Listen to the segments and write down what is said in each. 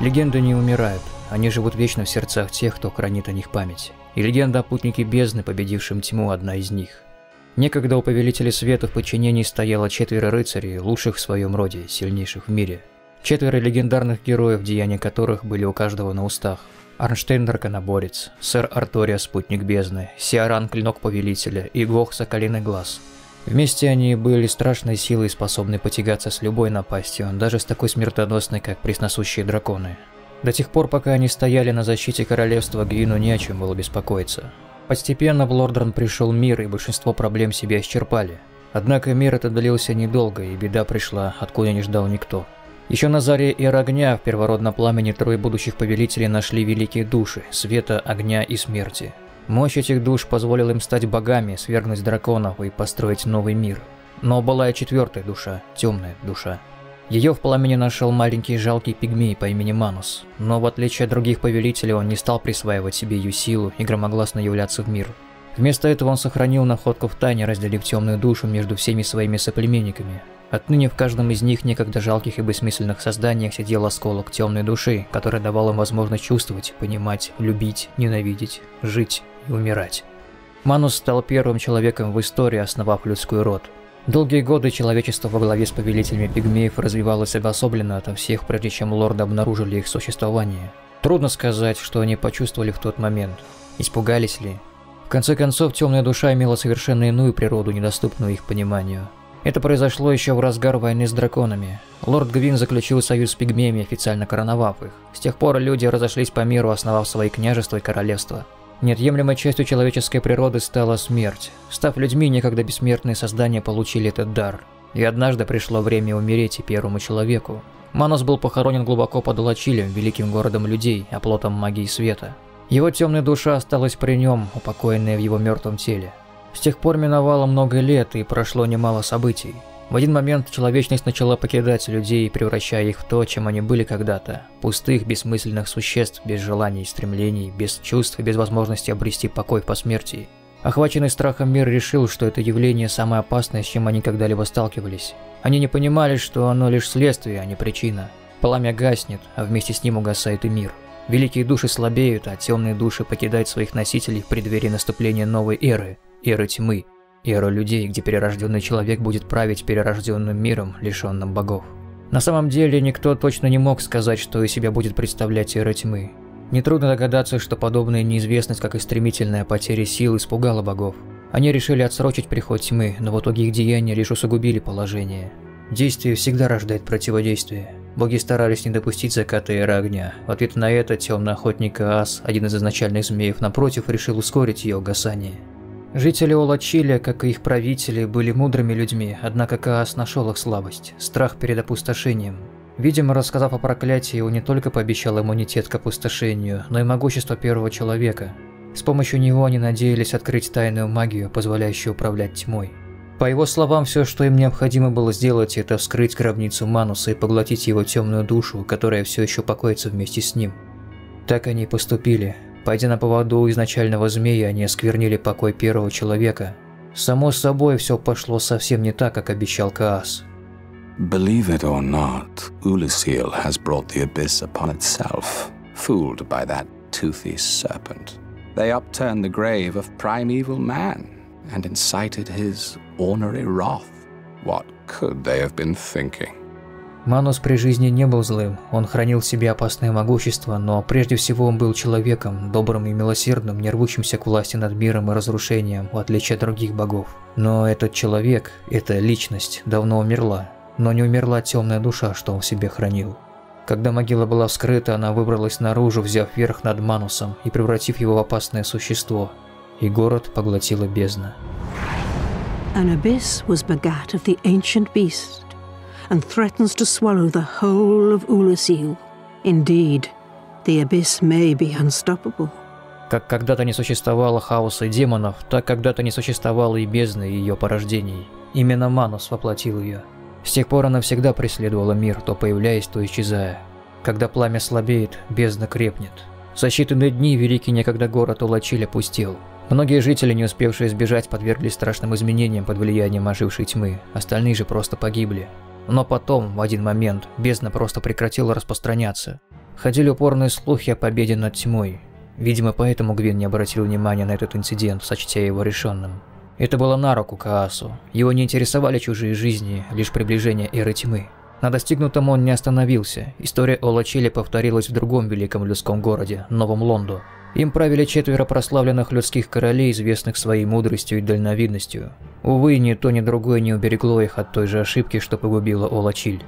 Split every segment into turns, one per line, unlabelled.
Легенды не умирают, они живут вечно в сердцах тех, кто хранит о них память. И легенда о путнике бездны, победившем тьму, одна из них. Некогда у Повелителя Света в подчинении стояло 4 рыцарей, лучших в своем роде, сильнейших в мире. 4 легендарных героев, деяния которых были у каждого на устах. Арнштейн – Драконоборец, Сэр Артория – Спутник бездны, Сиаран – Клинок Повелителя и Гох – Соколиный глаз. Вместе они были страшной силой, способной потягаться с любой напастью, даже с такой смертоносной, как пресносущие драконы. До тех пор, пока они стояли на защите королевства, Гвину не о чем было беспокоиться. Постепенно в Лордран пришел мир, и большинство проблем себя исчерпали. Однако мир этот длился недолго, и беда пришла, откуда не ждал никто. Еще на заре Эры Огня в первородном пламени 3 будущих повелителей нашли великие души – света, огня и смерти. Мощь этих душ позволила им стать богами, свергнуть драконов и построить новый мир. Но была и 4-я душа – темная душа. Ее в пламени нашел маленький жалкий пигмей по имени Манус, но в отличие от других повелителей он не стал присваивать себе ее силу и громогласно являться в мир. Вместо этого он сохранил находку в тайне, разделив темную душу между всеми своими соплеменниками. Отныне в каждом из них, некогда жалких и бессмысленных созданиях, сидел осколок темной души, который давал им возможность чувствовать, понимать, любить, ненавидеть, жить и умирать. Манус стал первым человеком в истории, основав людской род. Долгие годы человечество во главе с повелителями пигмеев развивалось обособленно ото всех, прежде чем лорды обнаружили их существование. Трудно сказать, что они почувствовали в тот момент. Испугались ли? В конце концов, темная душа имела совершенно иную природу, недоступную их пониманию. Это произошло еще в разгар войны с драконами. Лорд Гвин заключил союз с пигмеями, официально короновав их. С тех пор люди разошлись по миру, основав свои княжества и королевства. Неотъемлемой частью человеческой природы стала смерть. Став людьми, некогда бессмертные создания получили этот дар. И однажды пришло время умереть и первому человеку. Манус был похоронен глубоко под Лачилем, великим городом людей, оплотом магии света. Его темная душа осталась при нем, упокоенная в его мертвом теле. С тех пор миновало много лет и прошло немало событий. В один момент человечность начала покидать людей, превращая их в то, чем они были когда-то. Пустых, бессмысленных существ, без желаний и стремлений, без чувств и без возможности обрести покой в посмертии. Охваченный страхом мир решил, что это явление самое опасное, с чем они когда-либо сталкивались. Они не понимали, что оно лишь следствие, а не причина. Пламя гаснет, а вместе с ним угасает и мир. Великие души слабеют, а темные души покидают своих носителей в преддверии наступления новой эры. Эры тьмы. Эра людей, где перерожденный человек будет править перерожденным миром, лишенным богов. На самом деле, никто точно не мог сказать, что из себя будет представлять эра тьмы. Нетрудно догадаться, что подобная неизвестность, как и стремительная потеря сил, испугала богов. Они решили отсрочить приход тьмы, но в итоге их деяния лишь усугубили положение. Действие всегда рождает противодействие. Боги старались не допустить заката эры огня. В ответ на это темный охотник Аас, один из изначальных змеев, напротив, решил ускорить ее угасание. Жители Олачиля, как и их правители, были мудрыми людьми, однако Каас нашел их слабость – страх перед опустошением. Видимо, рассказав о проклятии, он не только пообещал иммунитет к опустошению, но и могущество первого человека. С помощью него они надеялись открыть тайную магию, позволяющую управлять тьмой. По его словам, все, что им необходимо было сделать, это вскрыть гробницу Мануса и поглотить его темную душу, которая все еще покоится вместе с ним. Так они и поступили. Пойдя на поводу у изначального змея, они осквернили покой первого человека. Само собой, все пошло совсем не так, как обещал Каас.
Believe it or not, Ulasil has brought the abyss upon itself, fooled by that toothy serpent. They upturned the grave of primeval man and incited his ornery wrath. What could they have been thinking?
Манус при жизни не был злым, он хранил в себе опасное могущество, но прежде всего он был человеком, добрым и милосердным, не рвущимся к власти над миром и разрушением, в отличие от других богов. Но этот человек, эта личность, давно умерла, но не умерла темная душа, что он в себе хранил. Когда могила была вскрыта, она выбралась наружу, взяв верх над Манусом и превратив его в опасное существо, и город поглотила бездна.
An abyss was begat of the ancient beast, and threatens to swallow the whole of Ulasil. Indeed, the abyss may be unstoppable.
Как когда-то не существовало хаоса и демонов, так когда-то не существовало и бездны и ее порождений. Именно Манус воплотил ее. С тех пор она всегда преследовала мир, то появляясь, то исчезая. Когда пламя слабеет, бездна крепнет. За считанные дни великий некогда город Олачиль опустел. Многие жители, не успевшие сбежать, подверглись страшным изменениям под влиянием ожившей тьмы, остальные же просто погибли. Но потом, в один момент, бездна просто прекратила распространяться. Ходили упорные слухи о победе над тьмой. Видимо, поэтому Гвин не обратил внимания на этот инцидент, сочтя его решенным. Это было на руку Каасу. Его не интересовали чужие жизни, лишь приближение эры тьмы. На достигнутом он не остановился. История Олачили повторилась в другом великом людском городе, Новом Лонду. Им правили 4 прославленных людских королей, известных своей мудростью и дальновидностью. Увы, ни то, ни другое не уберегло их от той же ошибки, что погубила Олачиль.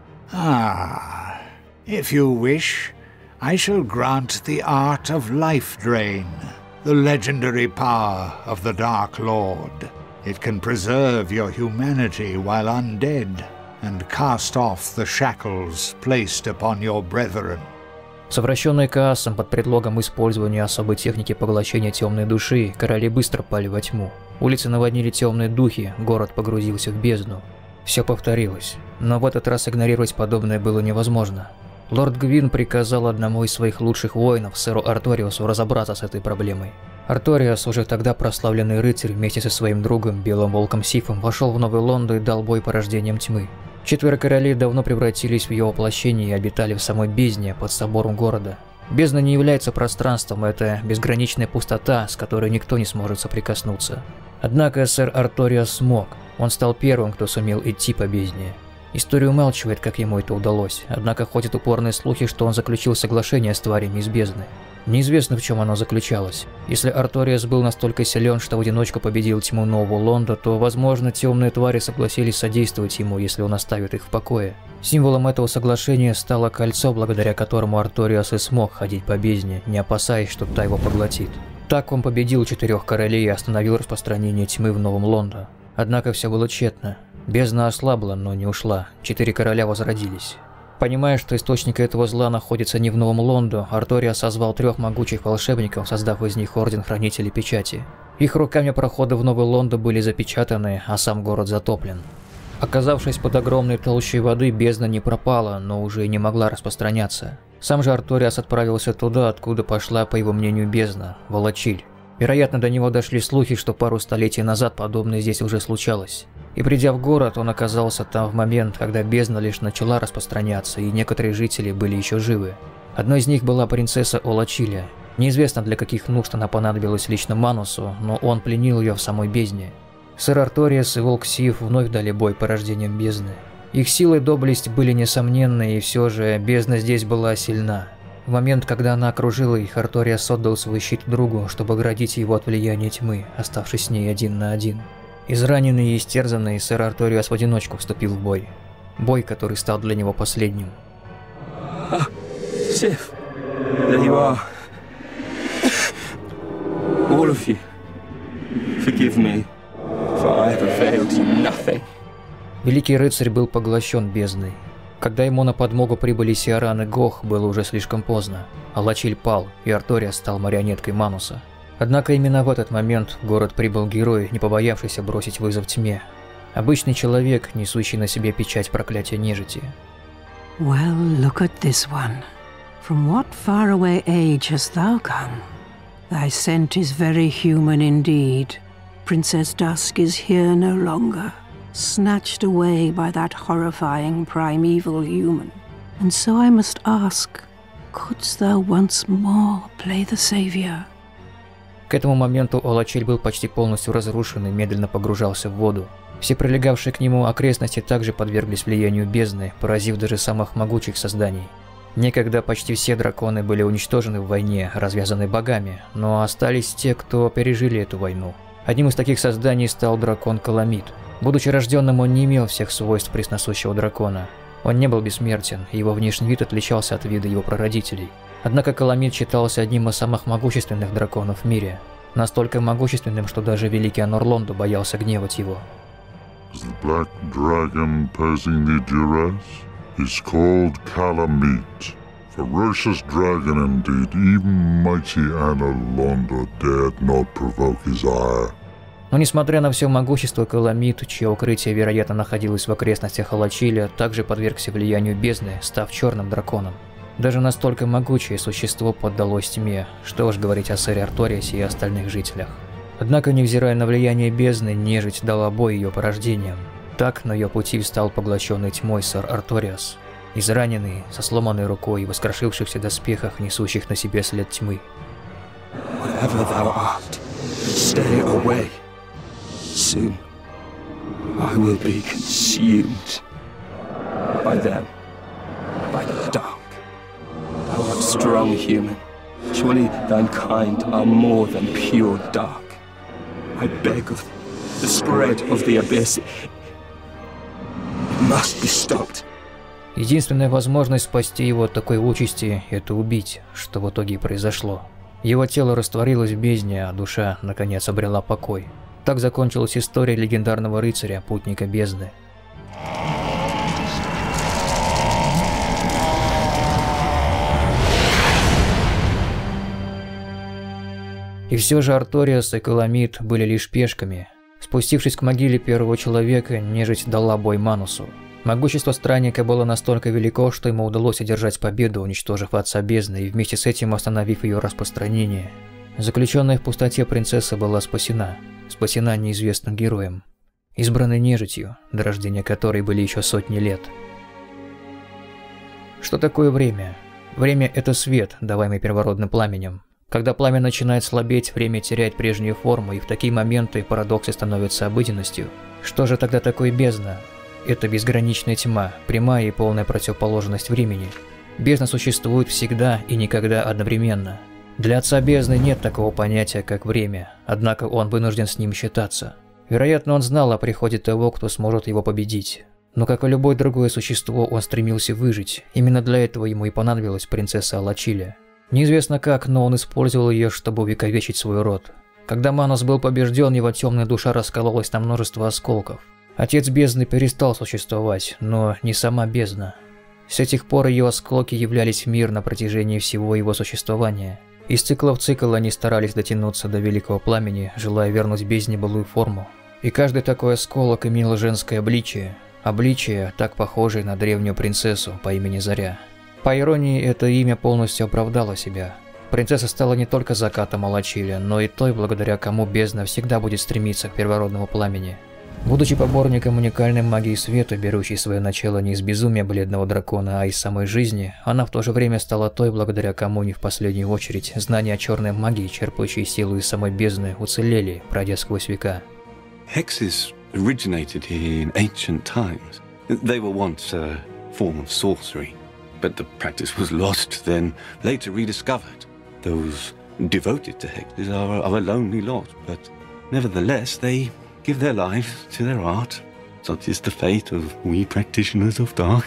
If you wish, I shall grant the art of life drain, the legendary power of the Dark Lord. It can preserve your humanity while undead, and cast off the shackles placed upon your brethren.
Совращенные Каасом под предлогом использования особой техники поглощения темной души, короли быстро пали во тьму. Улицы наводнили темные духи, город погрузился в бездну. Все повторилось, но в этот раз игнорировать подобное было невозможно. Лорд Гвин приказал одному из своих лучших воинов, сэру Арториусу, разобраться с этой проблемой. Арториус, уже тогда прославленный рыцарь, вместе со своим другом, Белым Волком Сифом, вошел в Новый Лондон и дал бой порождениям тьмы. 4 королей давно превратились в ее воплощение и обитали в самой бездне под собором города. Бездна не является пространством, это безграничная пустота, с которой никто не сможет соприкоснуться. Однако сэр Арториус смог. Он стал первым, кто сумел идти по бездне. История умалчивает, как ему это удалось, однако ходят упорные слухи, что он заключил соглашение с тварями из бездны. Неизвестно, в чем оно заключалось. Если Арториус был настолько силен, что в одиночку победил тьму Нового Лонда, то, возможно, темные твари согласились содействовать ему, если он оставит их в покое. Символом этого соглашения стало кольцо, благодаря которому Арториус и смог ходить по бездне, не опасаясь, что та его поглотит. Так он победил 4 королей и остановил распространение тьмы в Новом Лонде. Однако все было тщетно. Бездна ослабла, но не ушла. 4 короля возродились. Понимая, что источник этого зла находится не в Новом Лонду, Арториус созвал 3 могучих волшебников, создав из них Орден Хранителей Печати. Их руками проходы в Новый Лондон были запечатаны, а сам город затоплен. Оказавшись под огромной толщей воды, бездна не пропала, но уже и не могла распространяться. Сам же Арториус отправился туда, откуда пошла, по его мнению, бездна – в Олачиль. Вероятно, до него дошли слухи, что пару столетий назад подобное здесь уже случалось. И придя в город, он оказался там в момент, когда бездна лишь начала распространяться, и некоторые жители были еще живы. Одной из них была принцесса Олачиля. Неизвестно, для каких нужд она понадобилась лично Манусу, но он пленил ее в самой бездне. Сэр Арториус и Волк Сиф вновь дали бой порождениям бездны. Их сила и доблесть были несомненны, и все же бездна здесь была сильна. В момент, когда она окружила их, Арториус отдал свой щит другу, чтобы оградить его от влияния тьмы, оставшись с ней 1 на 1. Израненный и истерзанный, сэр Арториус в одиночку вступил в бой. Бой, который стал для него последним.
Sif, there you are. All of you. Forgive me, for I have availed you nothing.
Великий рыцарь был поглощен бездной. Когда ему на подмогу прибыли Сиаран и Гох, было уже слишком поздно. Олачиль пал, и Арториус стал марионеткой Мануса. Однако именно в этот момент в город прибыл герой, не побоявшийся бросить вызов тьме. Обычный человек, несущий на себе печать проклятия нежити.
Well, look at this one. From what faraway age hast thou come? Thy scent is very human indeed. Princess Dusk is here no longer, snatched away by that horrifying primeval human. And so I must ask, couldst thou once more play the savior?
К этому моменту Олачиль был почти полностью разрушен и медленно погружался в воду. Все прилегавшие к нему окрестности также подверглись влиянию бездны, поразив даже самых могучих созданий. Некогда почти все драконы были уничтожены в войне, развязанной богами, но остались те, кто пережили эту войну. Одним из таких созданий стал дракон Каламит. Будучи рожденным, он не имел всех свойств пресносущего дракона. Он не был бессмертен, и его внешний вид отличался от вида его прародителей. Однако Каламит считался одним из самых могущественных драконов в мире. Настолько могущественным, что даже великий Анор Лонду боялся гневать его.
The black dragon posing the duress is called Calamite. Ferocious dragon indeed, even mighty Anor Londo dared not provoke his ire.
Но несмотря на все могущество, Каламит, чье укрытие, вероятно, находилось в окрестностях Олачиля, также подвергся влиянию бездны, став черным драконом. Даже настолько могучее существо поддалось тьме, что уж говорить о сэре Арториусе и остальных жителях. Однако, невзирая на влияние бездны, нежить дала бой ее порождениям. Так на ее пути встал поглощенный тьмой сэр Арториус. израненный, со сломанной рукой и в воскрошившихся доспехах, несущих на себе след тьмы.
Whatever thou art, stay away. Soon I will be consumed by them, by the dark. Thou art strong, human. Surely thine kind are more than pure dark. I beg of thee, the spread of the abyss, it must be stopped.
Единственная возможность спасти его от такой участи – это убить, что в итоге и произошло. Его тело растворилось в бездне, а душа, наконец, обрела покой. Так закончилась история легендарного рыцаря, путника бездны. И все же Арториас и Каламит были лишь пешками. Спустившись к могиле первого человека, нежить дала бой Манусу. Могущество странника было настолько велико, что ему удалось одержать победу, уничтожив Отца Бездны и вместе с этим остановив ее распространение. Заключенная в пустоте принцесса была спасена. Спасена неизвестным героем. Избранной нежитью, до рождения которой были еще сотни лет. Что такое время? Время – это свет, даваемый первородным пламенем. Когда пламя начинает слабеть, время теряет прежнюю форму, и в такие моменты парадоксы становятся обыденностью. Что же тогда такое бездна? Это безграничная тьма, прямая и полная противоположность времени. Бездна существует всегда и никогда одновременно. Для Отца Бездны нет такого понятия, как время, однако он вынужден с ним считаться. Вероятно, он знал о приходе того, кто сможет его победить. Но как и любое другое существо, он стремился выжить. Именно для этого ему и понадобилась принцесса Алачилия. Неизвестно как, но он использовал ее, чтобы увековечить свой род. Когда Манус был побежден, его темная душа раскололась на множество осколков. Отец бездны перестал существовать, но не сама бездна. С этих пор ее осколки являлись мир на протяжении всего его существования. Из цикла в цикл они старались дотянуться до великого пламени, желая вернуть бездне былую форму. И каждый такой осколок имел женское обличие, так похожее на древнюю принцессу по имени Заря. По иронии, это имя полностью оправдало себя. Принцесса стала не только закатом Алачилия, но и той, благодаря кому бездна всегда будет стремиться к первородному пламени. Будучи поборником уникальной магии света, берущей свое начало не из безумия бледного дракона, а из самой жизни, она в то же время стала той, благодаря кому не в последнюю очередь знания о черной магии, черпающие силу из самой бездны, уцелели, пройдя сквозь века.
Hexes originated here in ancient times. They were once a form of sorcery, but the practice was lost, then later rediscovered. Those devoted to hexes are a lonely lot, but nevertheless they give their lives to their art. Such is the fate of we practitioners of dark.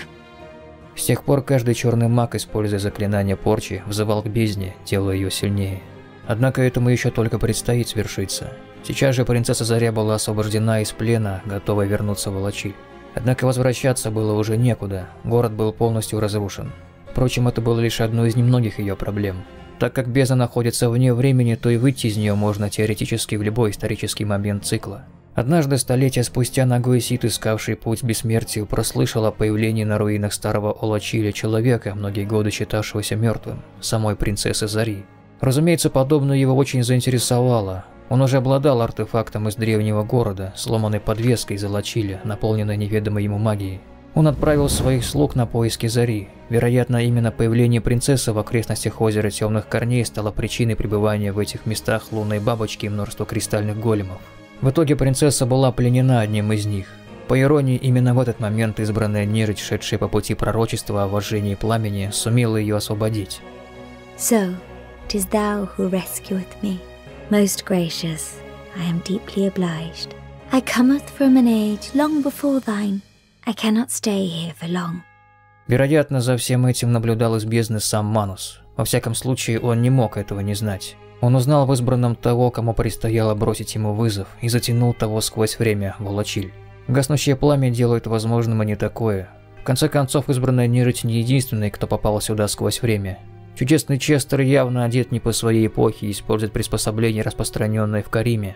С тех пор каждый черный маг, используя заклинание порчи, взывал к бездне, делая ее сильнее. Однако этому еще только предстоит свершиться. Сейчас же принцесса Заря была освобождена из плена, готовая вернуться в Алачиль. Однако возвращаться было уже некуда, город был полностью разрушен. Впрочем, это было лишь одной из немногих ее проблем. Так как бездна находится вне времени, то и выйти из нее можно теоретически в любой исторический момент цикла. Однажды, столетия спустя, ногой Сид, искавший путь к бессмертию, прослышал о появлении на руинах старого Алачиля человека, многие годы считавшегося мертвым, самой принцессы Зари. Разумеется, подобное его очень заинтересовало. Он уже обладал артефактом из древнего города, сломанной подвеской из Алачиля, наполненной неведомой ему магией. Он отправил своих слуг на поиски Зари. Вероятно, именно появление принцессы в окрестностях озера Темных Корней стало причиной пребывания в этих местах лунной бабочки и множества кристальных големов. В итоге принцесса была пленена одним из них. По иронии, именно в этот момент избранная нежить, шедшая по пути пророчества о вожжении пламени, сумела ее освободить.
So, 'tis thou who rescueth me. Most gracious, I am deeply obliged. I cometh from an age long before thine. I cannot stay here for long.
Вероятно, за всем этим наблюдал из бездны сам Манус. Во всяком случае, он не мог этого не знать. Он узнал в избранном того, кому предстояло бросить ему вызов, и затянул того сквозь время в Алачиль. Гаснущее пламя делает возможным и не такое. В конце концов, избранная нежить не единственный, кто попал сюда сквозь время. Чудесный Честер явно одет не по своей эпохе и использует приспособление, распространенное в Кариме.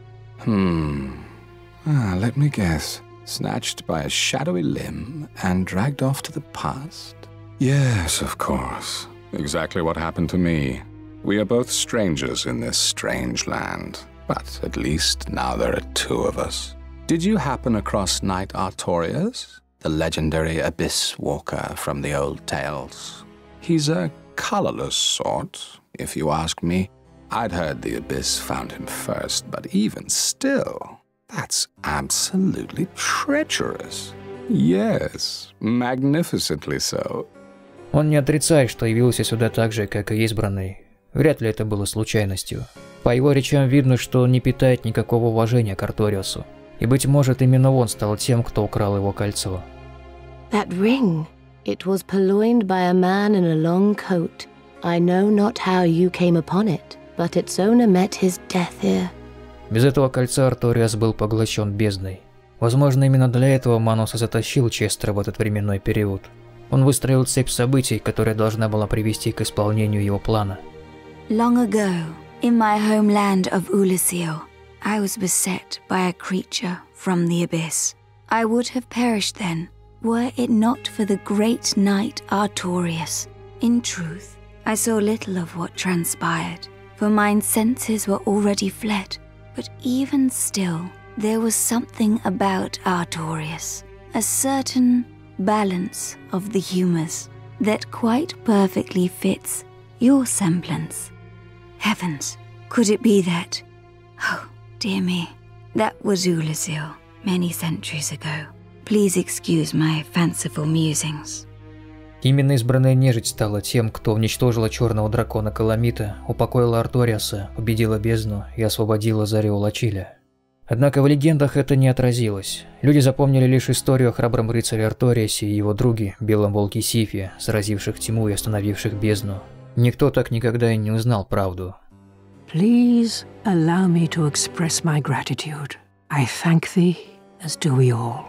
Let me guess. Snatched by a shadowy limb and dragged off to the past? Yes, of course. Exactly what happened to me. We are both strangers in this strange land, but at least now there are two of us. Did you happen across Knight Artorias? the legendary Abyss Walker from the old tales. He's a colorless sort, if you ask me. I'd heard the Abyss found him first, but even still, that's absolutely treacherous. Yes, magnificently so.
Он не отрицает, что явился сюда так же, как и избранный. Вряд ли это было случайностью. По его речам видно, что он не питает никакого уважения к Арториусу. И, быть может, именно он стал тем, кто украл его кольцо.
That ring, it was purloined by a man in a long coat. I know not how you came upon it, but its owner met his death here.
Без этого кольца Арториус был поглощен бездной. Возможно, именно для этого Манус и затащил Честера в этот временной период. Он выстроил цепь событий, которая должна была привести к исполнению его плана.
Long ago, in my homeland of Ulusil, I was beset by a creature from the abyss. I would have perished then, were it not for the great knight Artorius. In truth, I saw little of what transpired, for mine senses were already fled. But even still, there was something about Artorius, a certain balance of the humours that quite perfectly fits your semblance. Heavens, could it be that? Oh, dear me, that was Ulusil many centuries ago. Please excuse my fanciful musings.
Именно избранная нежить стала тем, кто уничтожила черного дракона Каламита, упокоила Арториуса, победила бездну и освободила Зарю Лачиля. Однако в легендах это не отразилось. Люди запомнили лишь историю о храбром рыцаре Арториусе и его друге, белом волке Сифе, сразивших тьму и остановивших бездну. Никто так никогда и не узнал правду.
Please allow me to express my gratitude. I thank thee, as do we all.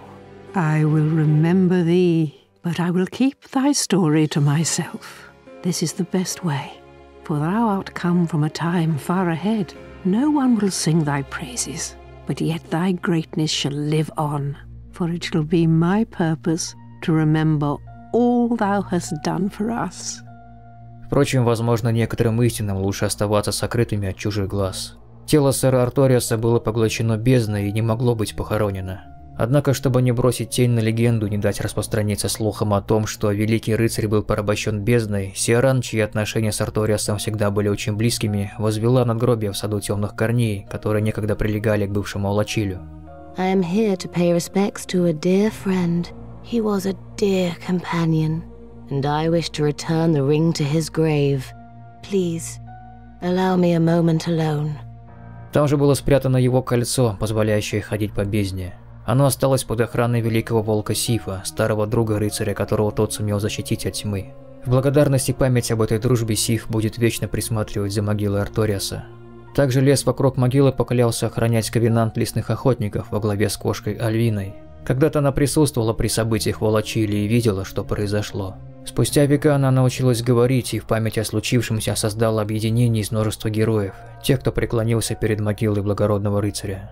I will remember thee, but I will keep thy story to myself. This is the best way, for thou art come from a time far ahead. No one will sing thy praises, but yet thy greatness shall live on, for it shall be my purpose to remember all thou hast done for us.
Впрочем, возможно, некоторым истинам лучше оставаться сокрытыми от чужих глаз. Тело сэра Арториуса было поглощено бездной и не могло быть похоронено. Однако, чтобы не бросить тень на легенду, не дать распространиться слухам о том, что великий рыцарь был порабощен бездной, Сиаран, чьи отношения с Арториусом всегда были очень близкими, возвела надгробие в саду темных корней, которые некогда прилегали к бывшему Лачилю.
I am here to pay respects to a dear friend. He was a dear companion, and I wish to return the ring to his grave. Please, allow me a moment alone.
Там же было спрятано его кольцо, позволяющее ходить по бездне. Оно осталось под охраной великого волка Сифа, старого друга рыцаря, которого тот сумел защитить от тьмы. В благодарность и память об этой дружбе Сиф будет вечно присматривать за могилой Арториуса. Также лес вокруг могилы поклялся охранять ковенант лесных охотников во главе с кошкой Альвиной. Когда-то она присутствовала при событиях в Лачиле и видела, что произошло. Спустя века она научилась говорить и в память о случившемся создала объединение из множества героев, тех, кто преклонился перед могилой благородного рыцаря.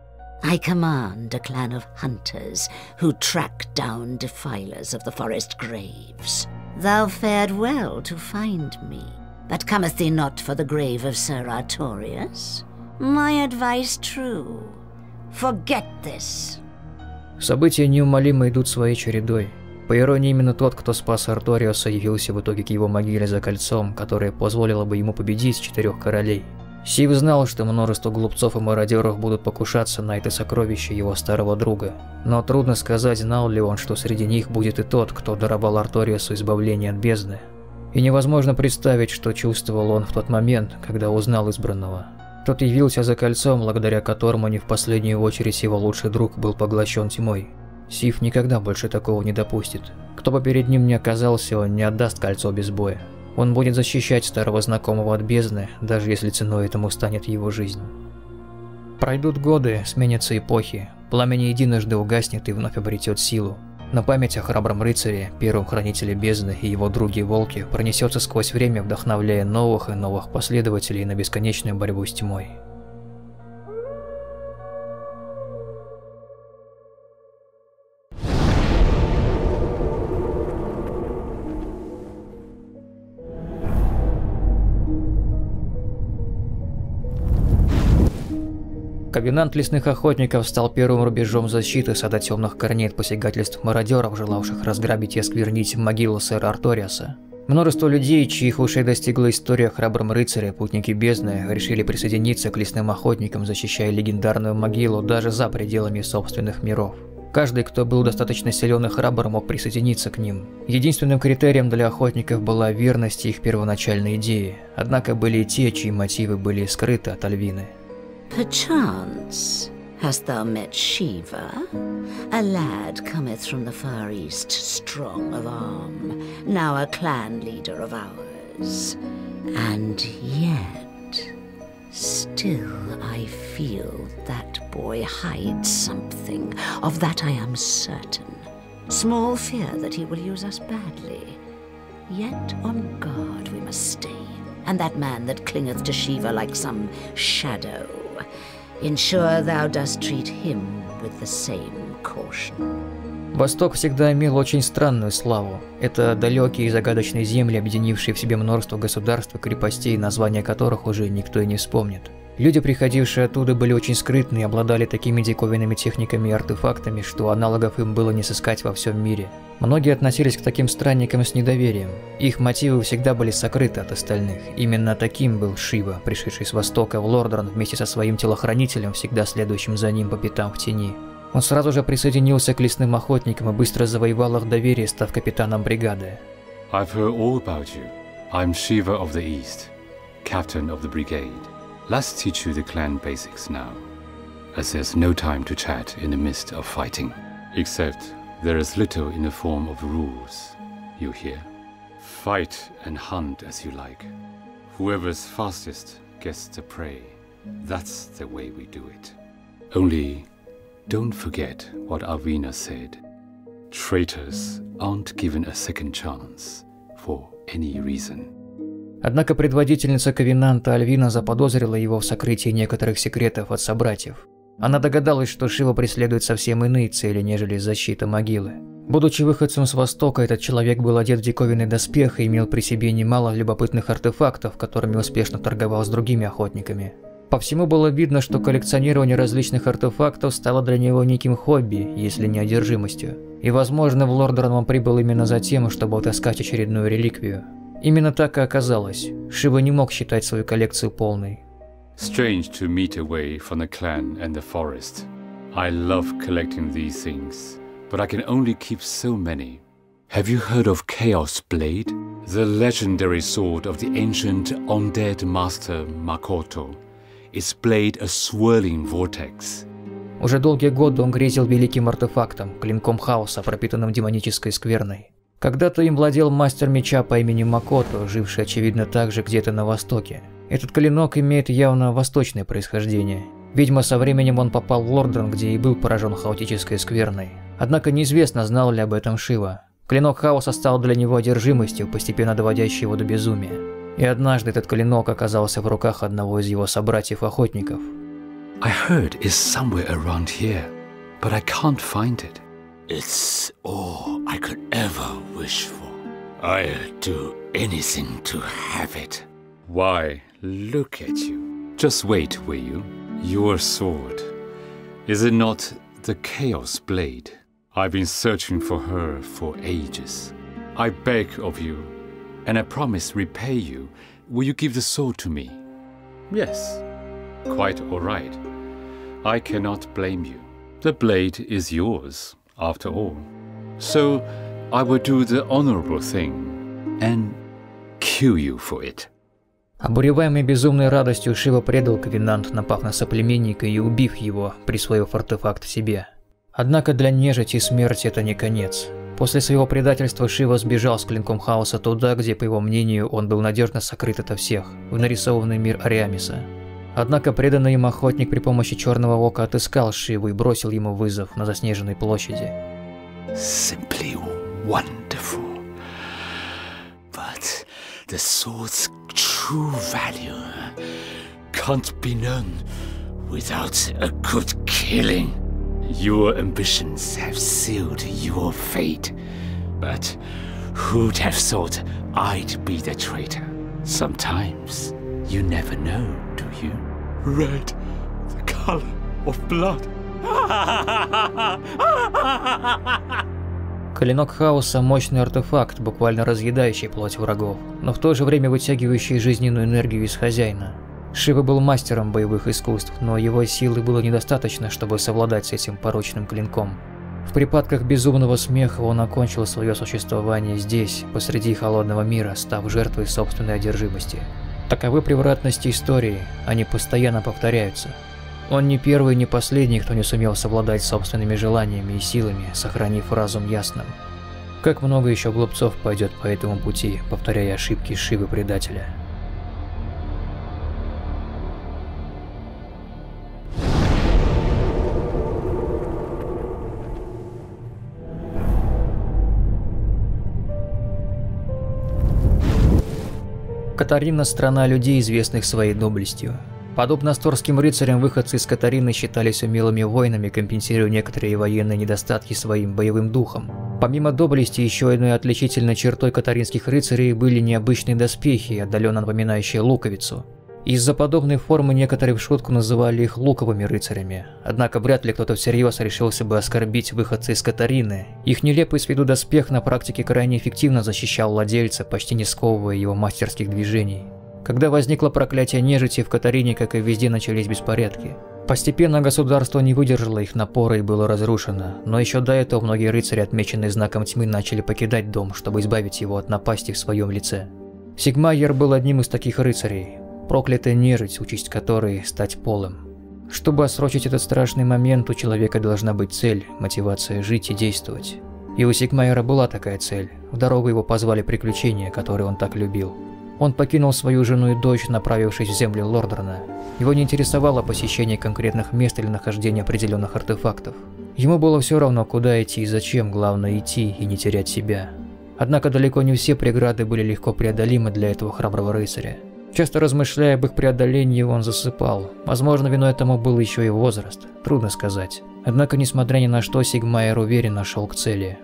I command a clan of hunters who track down defilers of the forest graves. Thou fared well to find me, but cometh thee not for the grave of Sir Artorius? My advice true. Forget this.
События неумолимо идут своей чередой. По иронии, именно тот, кто спас Арториуса, явился в итоге к его могиле за кольцом, которое позволило бы ему победить 4 королей. Сив знал, что множество глупцов и мародеров будут покушаться на это сокровище его старого друга. Но трудно сказать, знал ли он, что среди них будет и тот, кто даровал Арториусу избавление от бездны. И невозможно представить, что чувствовал он в тот момент, когда узнал избранного. Тот явился за кольцом, благодаря которому не в последнюю очередь его лучший друг был поглощен тьмой. Сив никогда больше такого не допустит. Кто бы перед ним ни оказался, он не отдаст кольцо без боя. Он будет защищать старого знакомого от бездны, даже если ценой этому станет его жизнь. Пройдут годы, сменятся эпохи, пламя не единожды угаснет и вновь обретет силу. Но память о храбром рыцаре, первом хранителе бездны и его друге-волке пронесется сквозь время, вдохновляя новых и новых последователей на бесконечную борьбу с тьмой. Ковенант лесных охотников стал первым рубежом защиты сада темных корней от посягательств мародеров, желавших разграбить и осквернить могилу сэра Арториаса. Множество людей, чьих ушей достигла история о храбром рыцаре, путники бездны, решили присоединиться к лесным охотникам, защищая легендарную могилу даже за пределами собственных миров. Каждый, кто был достаточно силен и храбр, мог присоединиться к ним. Единственным критерием для охотников была верность их первоначальной идее, однако были и те, чьи мотивы были скрыты от Альвины.
Perchance, hast thou met Shiva? A lad cometh from the far east, strong of arm, now a clan leader of ours. And yet, still I feel that boy hides something, of that I am certain. Small fear that he will use us badly. Yet on guard we must stay, and that man that clingeth to Shiva like some shadow, ensure thou dost treat him with the same caution.
Восток всегда имел очень странную славу. Это далекие и загадочные земли, объединившие в себе множество государств и крепостей, названия которых уже никто и не вспомнит. Люди, приходившие оттуда, были очень скрытны и обладали такими диковинными техниками и артефактами, что аналогов им было не сыскать во всем мире. Многие относились к таким странникам с недоверием. Их мотивы всегда были сокрыты от остальных. Именно таким был Шива, пришедший с востока в Лордорн вместе со своим телохранителем, всегда следующим за ним по пятам в тени. Он сразу же присоединился к лесным охотникам и быстро завоевал их доверие, став капитаном бригады.
I've heard all about you. I'm Shiva of the East, captain of the brigade. Let's teach you the clan basics now, as there's no time to chat in the midst of fighting. Except there is little in the form of rules, you hear? Fight and hunt as you like. Whoever's fastest gets the prey. That's the way we do it. Only, don't forget what Arvina said. Traitors aren't given a second chance for any reason.
Однако предводительница Ковенанта Альвина заподозрила его в сокрытии некоторых секретов от собратьев. Она догадалась, что Шива преследует совсем иные цели, нежели защита могилы. Будучи выходцем с Востока, этот человек был одет в диковинный доспех и имел при себе немало любопытных артефактов, которыми успешно торговал с другими охотниками. По всему было видно, что коллекционирование различных артефактов стало для него неким хобби, если не одержимостью. И, возможно, в Лордорн он прибыл именно за тем, чтобы отыскать очередную реликвию. Именно так и оказалось. Шива не мог считать свою коллекцию полной.
Strange to meet away from the clan and the forest. I love collecting these things, but I can only keep so many. Have you heard of Chaos Blade? The legendary sword of the ancient undead master Makoto. Its blade a swirling vortex.
Уже долгие годы он грезил великим артефактом, клинком хаоса, пропитанным демонической скверной. Когда-то им владел мастер меча по имени Макото, живший, очевидно, также где-то на востоке. Этот клинок имеет явно восточное происхождение. Видимо, со временем он попал в Лордорн, где и был поражен хаотической скверной. Однако неизвестно, знал ли об этом Шива. Клинок хаоса стал для него одержимостью, постепенно доводящей его до безумия. И однажды этот клинок оказался в руках одного из его собратьев-охотников.
I heard it's somewhere around here, but I can't find it. It's all I could ever wish for. I'd do anything to have it. Why, look at you. Just wait, will you? Your sword. Is it not the Chaos Blade? I've been searching for her for ages. I beg of you, and I promise repay you. Will you give the sword to me? Yes. Quite all right. I cannot blame you. The blade is yours, after all. So I will do the honorable thing and kill you for it.
Обуреваемый безумной радостью, Шива предал Ковенант, напав на соплеменника и убив его, присвоив артефакт себе. Однако для нежити смерть это не конец. После своего предательства Шива сбежал с клинком хаоса туда, где, по его мнению, он был надежно сокрыт ото всех, в нарисованный мир Ариамиса. Однако преданный им охотник при помощи Черного Ока отыскал Шиву и бросил ему вызов на заснеженной площади.
Simply wonderful. But the sword's true value can't be known without a good killing. Your ambitions have sealed your fate, but who'd have thought I'd be the traitor? Sometimes you never know, do you? Red, the color.
of blood.
Клинок хаоса – мощный артефакт, буквально разъедающий плоть врагов, но в то же время вытягивающий жизненную энергию из хозяина. Шива был мастером боевых искусств, но его силы было недостаточно, чтобы совладать с этим порочным клинком. В припадках безумного смеха он окончил свое существование здесь, посреди холодного мира, став жертвой собственной одержимости. Таковы превратности истории, они постоянно повторяются. Он не первый и не последний, кто не сумел совладать с собственными желаниями и силами, сохранив разум ясным. Как много еще глупцов пойдет по этому пути, повторяя ошибки Шивы-предателя. Катарина – страна людей, известных своей доблестью. Подобно асторским рыцарям, выходцы из Катарины считались умелыми воинами, компенсируя некоторые военные недостатки своим боевым духом. Помимо доблести, еще одной отличительной чертой катаринских рыцарей были необычные доспехи, отдаленно напоминающие луковицу. Из-за подобной формы некоторые в шутку называли их луковыми рыцарями, однако вряд ли кто-то всерьез решился бы оскорбить выходца из Катарины. Их нелепый с виду доспех на практике крайне эффективно защищал владельца, почти не сковывая его мастерских движений. Когда возникло проклятие нежити, в Катарине, как и везде, начались беспорядки. Постепенно государство не выдержало их напора и было разрушено, но еще до этого многие рыцари, отмеченные знаком тьмы, начали покидать дом, чтобы избавить его от напасти в своем лице. Сигмайер был одним из таких рыцарей. Проклятая нежить, участь которой – стать полым. Чтобы отсрочить этот страшный момент, у человека должна быть цель, мотивация жить и действовать. И у Сигмайера была такая цель. В дорогу его позвали приключения, которые он так любил. Он покинул свою жену и дочь, направившись в земли Лордрана. Его не интересовало посещение конкретных мест или нахождение определенных артефактов. Ему было все равно, куда идти и зачем, главное идти и не терять себя. Однако далеко не все преграды были легко преодолимы для этого храброго рыцаря. Часто размышляя об их преодолении, он засыпал. Возможно, виной этому был еще и возраст. Трудно сказать. Однако, несмотря ни на что, Сигмайер уверенно шел к цели.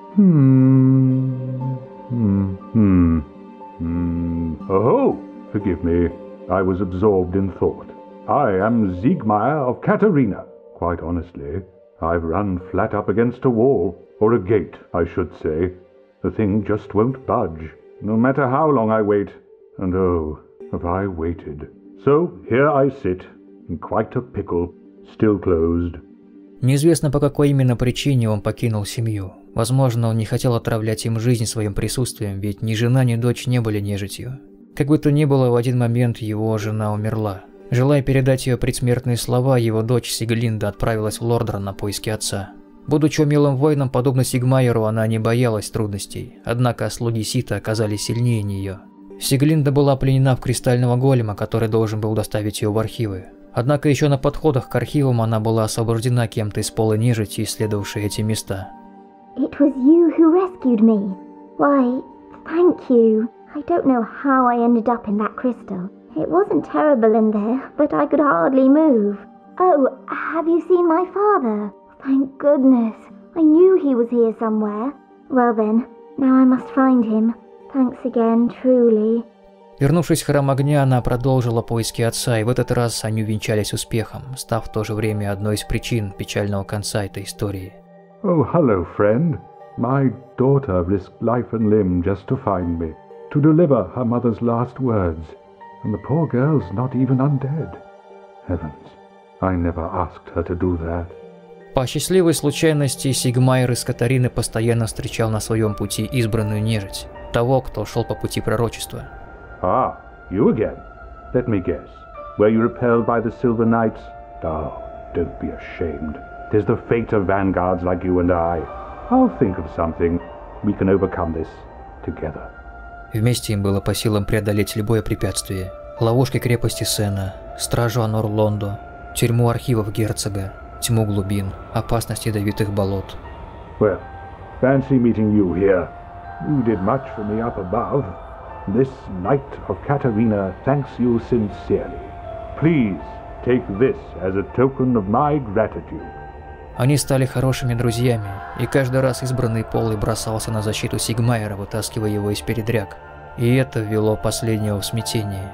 Oh, forgive me. I was absorbed in thought. I am Siegmeyer of Katarina. Quite honestly, I've run flat up against a wall. Or a gate, I should say. The thing just won't budge. No matter how long I wait. And oh, have I waited. So, here I sit, in quite a pickle, still closed.
Неизвестно, по какой именно причине он покинул семью. Возможно, он не хотел отравлять им жизнь своим присутствием, ведь ни жена, ни дочь не были нежитью. Как бы то ни было, в один момент его жена умерла. Желая передать ее предсмертные слова, его дочь Сиглинда отправилась в Лордран на поиски отца. Будучи умелым воином, подобно Сигмайеру, она не боялась трудностей, однако слуги Сита оказались сильнее нее. Сиглинда была пленена в кристального голема, который должен был доставить ее в архивы. Однако еще на подходах к архивам она была освобождена кем-то из пола нежити, исследовавшей эти места.
It was you who rescued me. Why, thank you. I don't know how I ended up in that crystal. It wasn't terrible in there, but I could hardly move. Oh, have you seen my father? Thank goodness. I knew he was here somewhere. Well then, now I must find him. Thanks again, truly.
Вернувшись в Храм Огня, она продолжила поиски отца, и в этот раз они увенчались успехом, став в то же время одной из причин печального конца этой истории.
Oh, hello, friend. My daughter risked life and limb just to find me, to deliver her mother's last words, and the poor girl's not even undead. Heavens, I never asked her to do that.
По счастливой случайности, Сигмайер из Катарины постоянно встречал на своем пути избранную нежить, того, кто шел по пути пророчества.
Ah, you again. Let me guess. Were you repelled by the Silver Knights? Oh, don't be ashamed. 'Tis the fate of vanguards like you and I. I'll think of something. We can overcome this together.
Вместе им было по силам преодолеть любое препятствие. Ловушки крепости Сена, стражу Анор-Лондо, тюрьму архивов герцога, тьму глубин, опасность ядовитых болот.
Well, fancy meeting you here. You did much for me up above. This knight of Katarina thanks you sincerely. Please take this as a token of my gratitude.
Они стали хорошими друзьями, и каждый раз избранный Полый бросался на защиту Сигмайера, вытаскивая его из передряг. И это ввело последнего в смятение.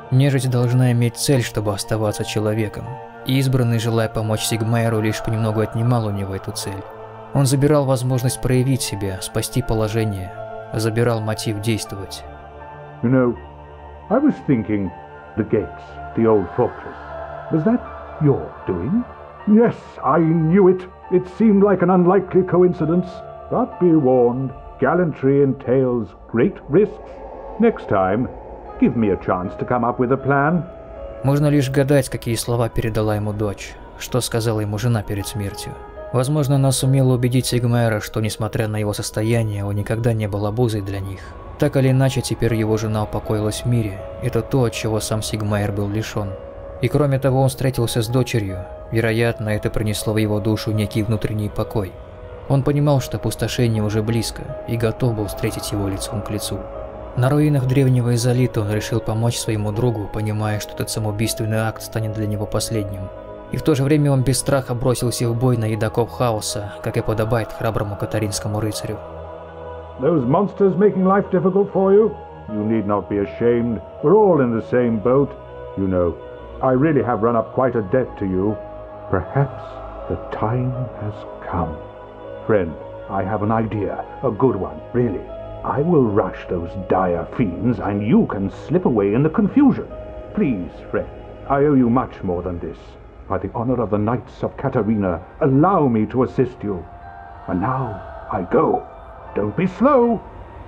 Нежить должна иметь цель, чтобы оставаться человеком. И избранный, желая помочь Сигмайеру, лишь понемногу отнимал у него эту цель. Он забирал возможность проявить себя, спасти положение, забирал мотив действовать.
You know, I was thinking, the gates, the old fortress, was that your doing? Yes, I knew it. It seemed like an unlikely coincidence. But be warned, gallantry entails great risks. Next time, give me a chance to come up with a plan.
Можно лишь гадать, какие слова передала ему дочь, что сказала ему жена перед смертью. Возможно, она сумела убедить Сигмайера, что, несмотря на его состояние, он никогда не был обузой для них. Так или иначе, теперь его жена упокоилась в мире. Это то, от чего сам Сигмайер был лишен. И кроме того, он встретился с дочерью. Вероятно, это принесло в его душу некий внутренний покой. Он понимал, что опустошение уже близко, и готов был встретить его лицом к лицу. На руинах древнего Изолита он решил помочь своему другу, понимая, что этот самоубийственный акт станет для него последним. И в то же время он без страха бросился в бой на едоков хаоса, как и подобает храброму катаринскому рыцарю.
Those monsters making life difficult for you? You need not be ashamed. We're all in the same boat. You know, I really have run up quite a debt to you. Perhaps the time has come. Friend, I have an idea. A good one, really. I will rush those dire fiends, and you can slip away in the confusion. Please, friend, I owe you much more than this. By the honor of the Knights of Katarina, allow me to assist you. And now, I go. Don't be slow.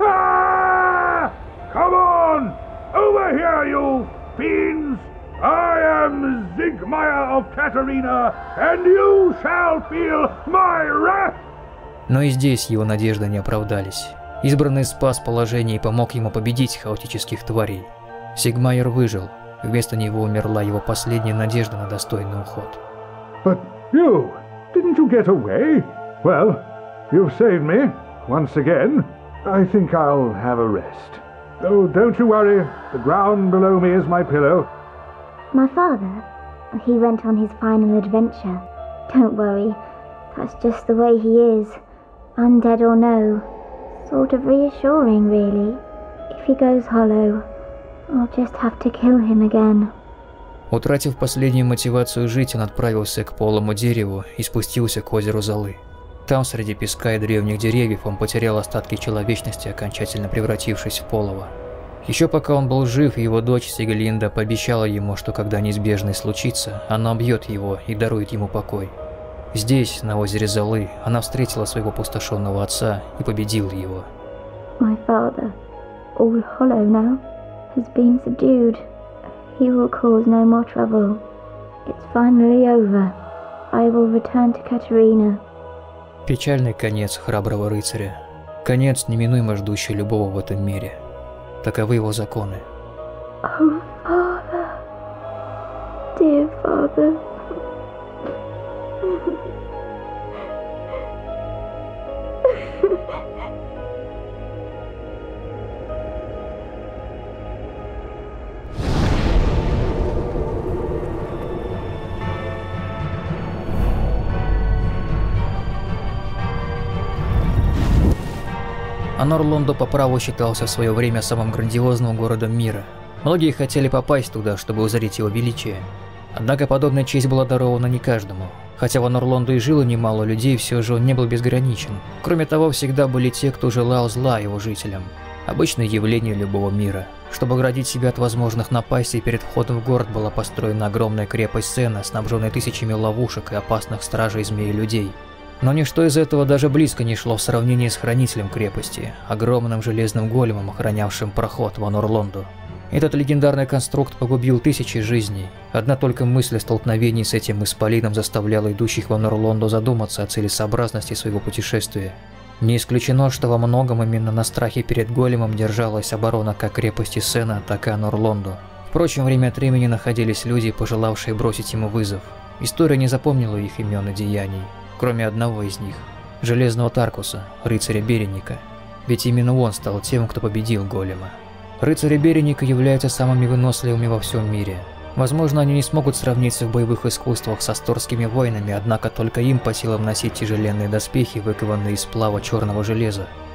Ah! Come on! Over here, you fiends! I am Sigmaier of Katarina, and you shall feel my wrath!
Но и здесь его надежды не оправдались. Избранный спас положение и помог ему победить хаотических тварей. Сигмайер выжил. Вместо него умерла его последняя надежда на достойный уход.
But you, didn't you get away? Well, you've saved me. Once again, I think I'll have a rest. Oh, don't you worry. The ground below me is my pillow.
My father, he went on his final adventure. Don't worry, that's just the way he is. Undead or no. Sort of reassuring, really. If he goes hollow, I'll just have to kill him again.
Утратив последнюю мотивацию жить, он отправился к полому дереву и спустился к озеру Золы. Там, среди песка и древних деревьев, он потерял остатки человечности, окончательно превратившись в полого. Еще пока он был жив, его дочь Сигелинда пообещала ему, что когда неизбежное случится, она убьет его и дарует ему покой. Здесь, на озере Золы, она встретила своего опустошенного отца и победила его.
My father, all hollow now, has been subdued. He will cause no more trouble. It's finally over. I will return to Katarina.
Печальный конец храброго рыцаря. Конец, неминуемо ждущий любого в этом мире. Таковы его законы.
Oh, father. Dear father.
Анор-Лондо по праву считался в свое время самым грандиозным городом мира. Многие хотели попасть туда, чтобы узреть его величие. Однако подобная честь была дарована не каждому. Хотя в Анор-Лондо и жило немало людей, все же он не был безграничен. Кроме того, всегда были те, кто желал зла его жителям. Обычное явление любого мира. Чтобы оградить себя от возможных напастей, перед входом в город была построена огромная крепость Сена, снабженная тысячами ловушек и опасных стражей змей и людей. Но ничто из этого даже близко не шло в сравнении с хранителем крепости, огромным железным големом, охранявшим проход в Анор-Лондо. Этот легендарный конструкт погубил тысячи жизней. Одна только мысль о столкновении с этим исполином заставляла идущих в Анор-Лондо задуматься о целесообразности своего путешествия. Не исключено, что во многом именно на страхе перед големом держалась оборона как крепости Сена, так и Анор-Лондо. Впрочем, время от времени находились люди, пожелавшие бросить ему вызов. История не запомнила их имен и деяний, кроме одного из них – Железного Таркуса, рыцаря Береника. Ведь именно он стал тем, кто победил голема. Рыцари Береника являются самыми выносливыми во всем мире. Возможно, они не смогут сравниться в боевых искусствах с асторскими воинами, однако только им по силам носить тяжеленные доспехи, выкованные из сплава черного железа.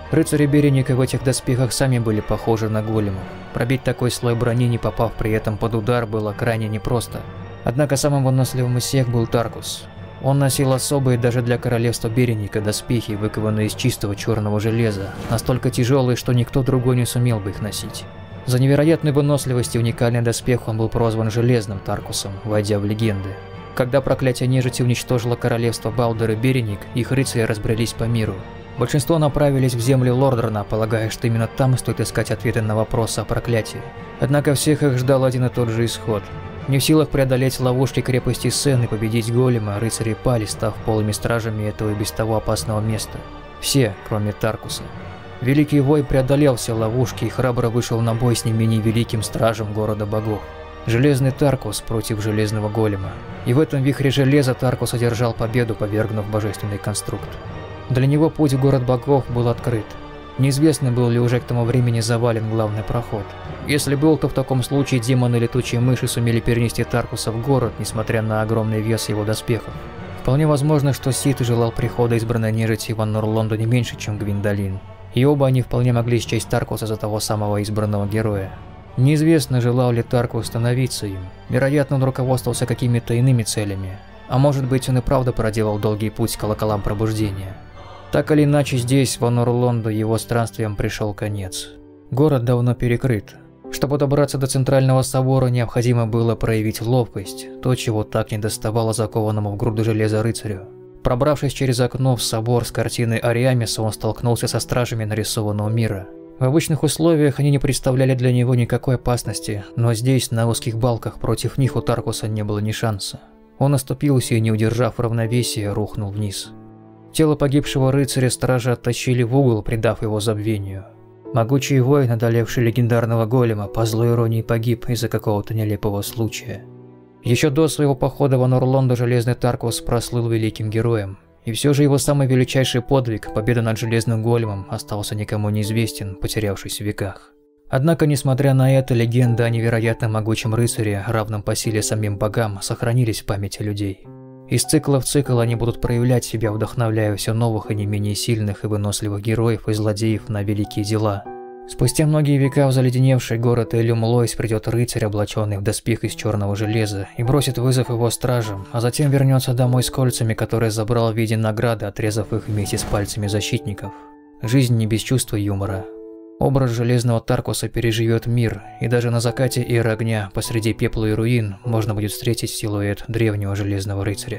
Рыцари Береника в этих доспехах сами были похожи на големов. Пробить такой слой брони, не попав при этом под удар, было крайне непросто. Однако самым выносливым из всех был Таркус. Он носил особые даже для королевства Береника доспехи, выкованные из чистого черного железа, настолько тяжелые, что никто другой не сумел бы их носить. За невероятную выносливость и уникальный доспех он был прозван Железным Таркусом, войдя в легенды. Когда проклятие нежити уничтожило королевство Балдер и Береник, их рыцари разбрелись по миру. Большинство направились в земли Лордрана, полагая, что именно там стоит искать ответы на вопросы о проклятии. Однако всех их ждал один и тот же исход. Не в силах преодолеть ловушки крепости Сен и победить голема, рыцари пали, став полыми стражами этого и без того опасного места. Все, кроме Таркуса. Великий вой преодолел все ловушки и храбро вышел на бой с не менее великим стражем города богов. Железный Таркус против железного голема. И в этом вихре железа Таркус одержал победу, повергнув божественный конструкт. Для него путь в город богов был открыт. Неизвестно, был ли уже к тому времени завален главный проход. Если был, то в таком случае демоны летучие мыши сумели перенести Таркуса в город, несмотря на огромный вес его доспехов. Вполне возможно, что Сид желал прихода избранной нежити в Аннор-Лонду не меньше, чем Гвиндолин. И оба они вполне могли счесть Таркуса за того самого избранного героя. Неизвестно, желал ли Таркус становиться им. Вероятно, он руководствовался какими-то иными целями. А может быть, он и правда проделал долгий путь к колоколам пробуждения. Так или иначе, здесь, в Аннор-Лонду, его странствиям пришел конец. Город давно перекрыт. Чтобы добраться до центрального собора, необходимо было проявить ловкость, то, чего так недоставало закованному в груду железа рыцарю. Пробравшись через окно в собор с картиной Ариамиса, он столкнулся со стражами нарисованного мира. В обычных условиях они не представляли для него никакой опасности, но здесь, на узких балках, против них у Таркуса не было ни шанса. Он оступился и, не удержав равновесия, рухнул вниз. Тело погибшего рыцаря стражи оттащили в угол, придав его забвению. Могучий воин, одолевший легендарного голема, по злой иронии погиб из-за какого-то нелепого случая. Еще до своего похода в Аннор-Лонду Железный Таркус прослыл великим героем. И все же его самый величайший подвиг, победа над Железным Големом, остался никому неизвестен, потерявшись в веках. Однако, несмотря на это, легенды о невероятно могучем рыцаре, равном по силе самим богам, сохранились в памяти людей. Из цикла в цикл они будут проявлять себя, вдохновляя все новых и не менее сильных и выносливых героев и злодеев на великие дела. Спустя многие века в заледеневший город Элюм-Лойс придет рыцарь, облаченный в доспех из черного железа, и бросит вызов его стражам, а затем вернется домой с кольцами, которые забрал в виде награды, отрезав их вместе с пальцами защитников. Жизнь не без чувства юмора. Образ Железного Таркуса переживет мир, и даже на закате эры огня, посреди пепла и руин, можно будет встретить силуэт древнего Железного Рыцаря.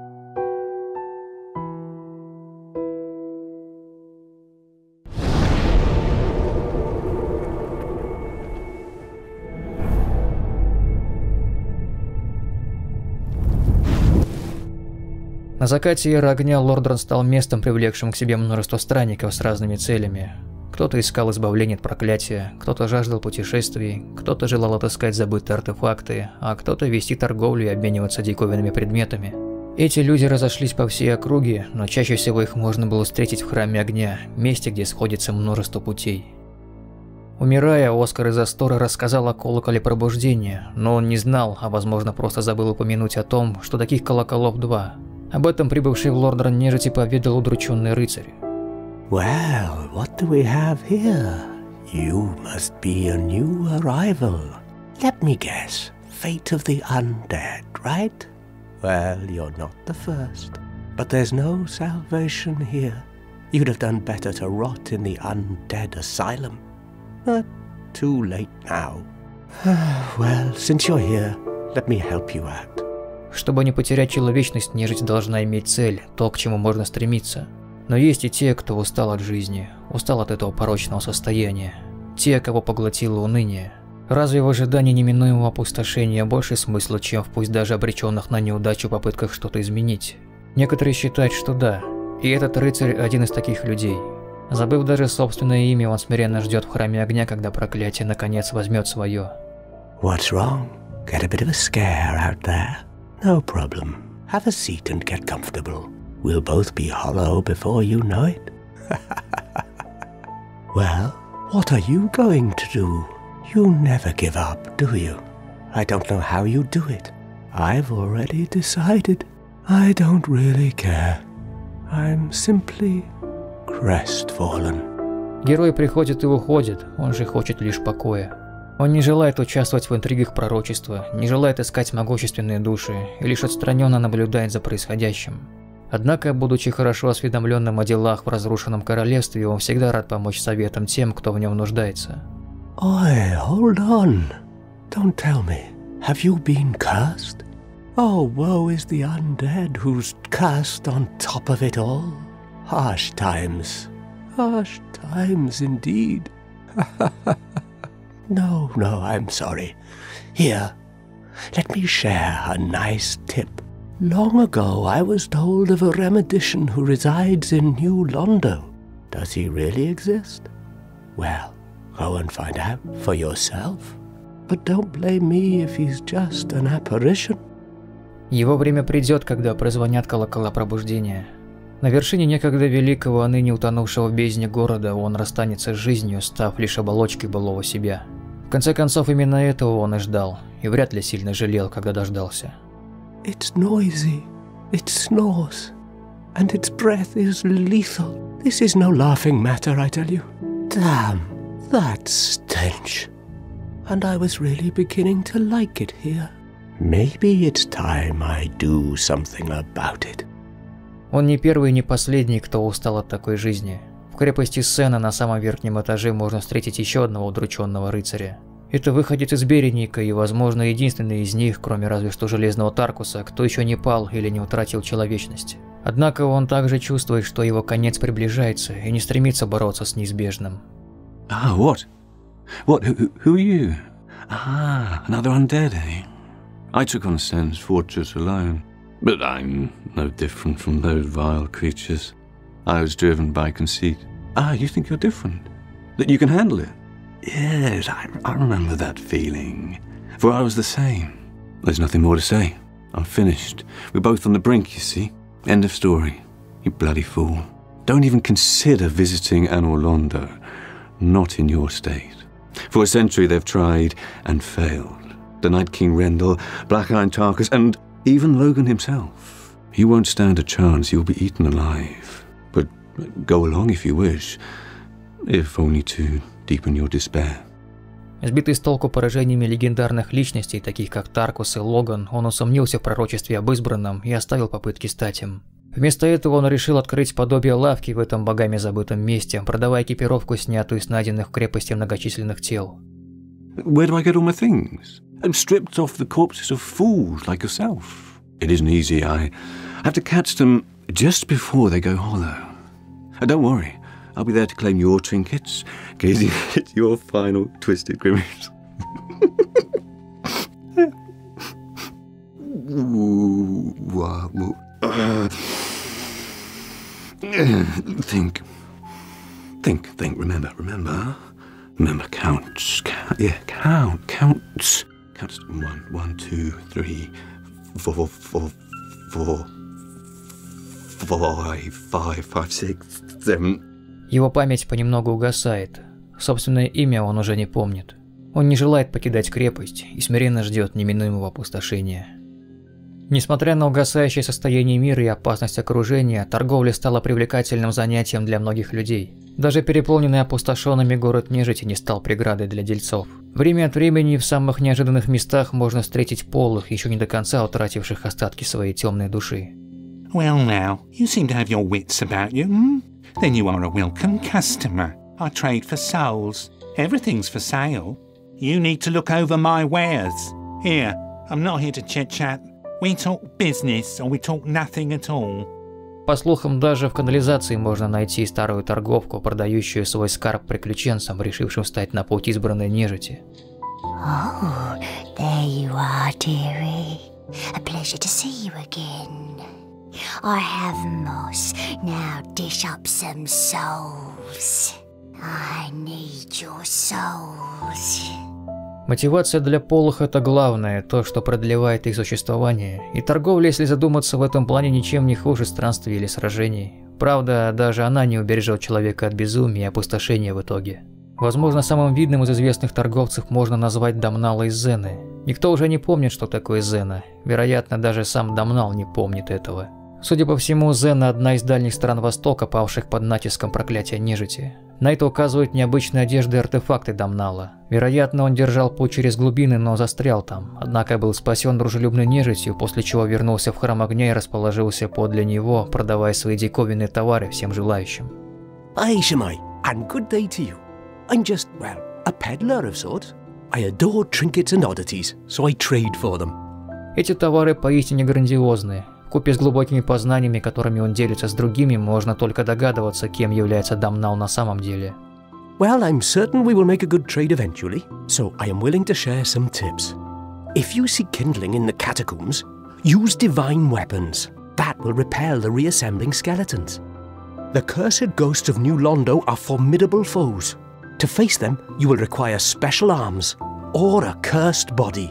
На закате эры огня Лордран стал местом, привлекшим к себе множество странников с разными целями. Кто-то искал избавления от проклятия, кто-то жаждал путешествий, кто-то желал отыскать забытые артефакты, а кто-то вести торговлю и обмениваться диковинными предметами. Эти люди разошлись по всей округе, но чаще всего их можно было встретить в Храме Огня, месте, где сходится множество путей. Умирая, Оскар из Астора рассказал о колоколе пробуждения, но он не знал, а возможно просто забыл упомянуть о том, что таких колоколов два. Об этом прибывший в Лордран нежити поведал удрученный рыцарь.
Well, what do we have here? You must be a new arrival. Let me guess, fate of the undead, right? Well, you're not the first. But there's no salvation here. You'd have done better to rot in the undead asylum. But too late now. Well, since you're here, let me help you out.
Чтобы не потерять человечность, нежить должна иметь цель, то, к чему можно стремиться. Но есть и те, кто устал от жизни, устал от этого порочного состояния. Те, кого поглотило уныние. Разве в ожидании неминуемого опустошения больше смысла, чем в пусть даже обреченных на неудачу попытках что-то изменить? Некоторые считают, что да. И этот рыцарь один из таких людей. Забыв даже собственное имя, он смиренно ждет в Храме Огня, когда проклятие наконец возьмет свое.
What's wrong? Get a bit of a scare out there? No problem. Have a seat and get comfortable. We'll both be hollow before you know it. Well, what are you going to do? You never give up, do you? I don't know how you do it. I've already decided. I don't really care. I'm simply crestfallen.
Герой приходит и уходит, он же хочет лишь покоя. Он не желает участвовать в интригах пророчества, не желает искать могущественные души и лишь отстраненно наблюдает за происходящим. Однако, будучи хорошо осведомленным о делах в разрушенном королевстве, он всегда рад помочь советам тем, кто в нем нуждается.
Oi, hold on. Don't tell me. Have you been cursed? Oh, woe is the undead who's cursed on top of it all. Harsh times indeed. No, I'm sorry. Here, let me share a nice tip. Long ago I was told of a Remedician who resides in New Londo. Does he really exist? Well, go and find out for yourself. But don't blame me if he's just an apparition.
Его время придет, когда прозвонят колокола пробуждения. На вершине некогда великого, а ныне утонувшего в бездне города, он расстанется с жизнью, став лишь оболочкой былого себя. В конце концов, именно этого он и ждал, и вряд ли сильно жалел, когда дождался.
It's noisy, it snores, and its breath is lethal. This is no laughing matter, I tell you. Damn, that stench. And I was really beginning to like it here. Maybe it's time I do something about it.
Он не первый и не последний, кто устал от такой жизни. В крепости Сена на самом верхнем этаже можно встретить еще одного удрученного рыцаря. Это выходец из Береника и, возможно, единственный из них, кроме разве что Железного Таркуса, кто еще не пал или не утратил человечность. Однако он также чувствует, что его конец приближается и не стремится бороться с неизбежным.
What? Who are you? Another undead, eh? I took on Sen's fortress alone, but I'm no different from those vile creatures. I was driven by conceit. You think you're different? That you can handle it? Yes, I remember that feeling. For I was the same. There's nothing more to say. I'm finished. We're both on the brink, you see. End of story. You bloody fool. Don't even consider visiting Anor Londo. Not in your state. For a century they've tried and failed. The Night King Rendell, Black Iron Tarkus, and even Logan himself. You won't stand a chance, you'll be eaten alive. But go along if you wish, if only to deepen your despair.
Сбитый с толку поражениями легендарных личностей, таких как Таркус и Логан, он усомнился в пророчестве об избранном и оставил попытки стать им. Вместо этого он решил открыть подобие лавки в этом богами забытом месте, продавая экипировку, снятую с найденных в крепости многочисленных тел.
Where do I get all my things? I'm stripped off the corpses of fools like yourself. It isn't easy. I have to catch them just before they go hollow. Don't worry, I'll be there to claim your trinkets, gazing at your final twisted grimace. Think, remember, counts. Counts. Counts 1, 2, 3, 4, 5, 6, 7.
Его память понемногу угасает. Собственное имя он уже не помнит. Он не желает покидать крепость и смиренно ждет неминуемого опустошения. Несмотря на угасающее состояние мира и опасность окружения, торговля стала привлекательным занятием для многих людей. Даже переполненный опустошенными город нежити не стал преградой для дельцов. Время от времени в самых неожиданных местах можно встретить полых, еще не до конца утративших остатки своей темной души.
Well now, you seem to have your wits about you, hmm? Then you are a welcome customer. I trade for souls. Everything's for sale. You need to look over my wares. Here, I'm not here to chit-chat. We talk business, or we talk nothing at all.
По слухам, даже в канализации можно найти старую торговку, продающую свой скарб приключенцам, решившим встать на путь избранной нежити.
Oh, there you are, dearie. A pleasure to see you again. I have moss. Now dish up some souls. I need your souls.
Мотивация для полых – это главное, то, что продлевает их существование, и торговля, если задуматься в этом плане, ничем не хуже странствий или сражений. Правда, даже она не убережет человека от безумия и опустошения в итоге. Возможно, самым видным из известных торговцев можно назвать Дамнала из Зены. Никто уже не помнит, что такое Зена. Вероятно, даже сам Дамнал не помнит этого. Судя по всему, Зена – одна из дальних стран Востока, павших под натиском проклятия нежити. На это указывают необычные одежды и артефакты Дамнала. Вероятно, он держал путь через глубины, но застрял там, однако был спасен дружелюбной нежитью, после чего вернулся в храм огня и расположился подле него, продавая свои диковинные товары всем желающим.
Aye, Shemai, and good day to you. I'm just, well, a peddler of sorts. I adore trinkets and oddities, so I trade for them.
Эти товары поистине грандиозные. Вкупе с глубокими познаниями, которыми он делится с другими, можно только догадываться, кем является Дамнал на самом деле.
Well, I'm certain we will make a good trade eventually, so I am willing to share some tips. If you see kindling in the catacombs, use divine weapons. That will repel the reassembling skeletons. The cursed ghosts of New Londo are formidable foes. To face them, you will require special arms, or a cursed body.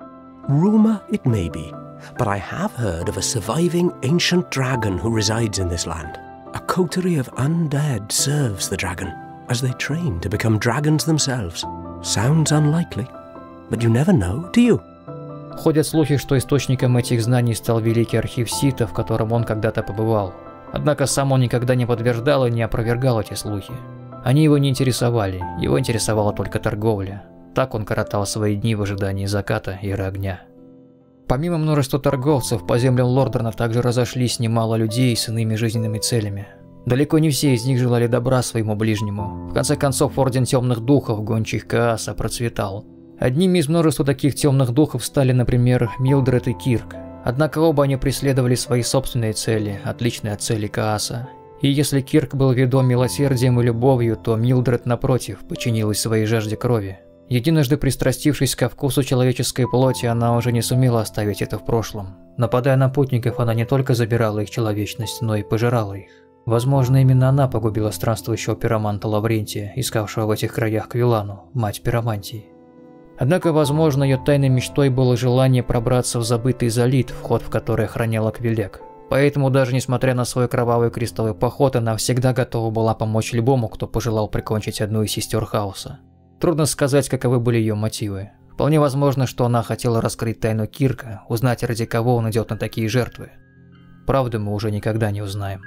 Rumor it may be, but I have heard of a surviving ancient dragon who resides in this land. A coterie of undead serves the dragon, as they train to become dragons themselves. Sounds unlikely, but you never know, do you?
Ходят слухи, что источником этих знаний стал великий архив Сита, в котором он когда-то побывал. Однако сам он никогда не подтверждал и не опровергал эти слухи. Они его не интересовали, его интересовала только торговля. Так он коротал свои дни в ожидании заката Эры Огня. Помимо множества торговцев, по землям Лордорна также разошлись немало людей с иными жизненными целями. Далеко не все из них желали добра своему ближнему. В конце концов, Орден Темных Духов, гончих Кааса, процветал. Одними из множества таких темных духов стали, например, Милдред и Кирк. Однако оба они преследовали свои собственные цели, отличные от целей Кааса. И если Кирк был ведом милосердием и любовью, то Милдред, напротив, подчинилась своей жажде крови. Единожды пристрастившись ко вкусу человеческой плоти, она уже не сумела оставить это в прошлом. Нападая на путников, она не только забирала их человечность, но и пожирала их. Возможно, именно она погубила странствующего пироманта Лаврентия, искавшего в этих краях Квилану, мать пиромантии. Однако, возможно, ее тайной мечтой было желание пробраться в забытый Залит, вход в который охраняла Квилек. Поэтому, даже несмотря на свой кровавый крестовый поход, она всегда готова была помочь любому, кто пожелал прикончить одну из сестер Хаоса. Трудно сказать, каковы были ее мотивы. Вполне возможно, что она хотела раскрыть тайну Кирка, узнать, ради кого он идет на такие жертвы. Правду мы уже никогда не узнаем.